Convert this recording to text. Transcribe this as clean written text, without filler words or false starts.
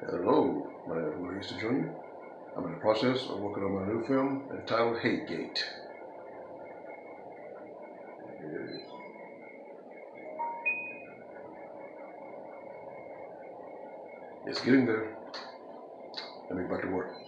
Hello, my name is Willie Easter Jr. I'm in the process of working on my new film entitled HATEGATE. It's getting there. Let me get back to work.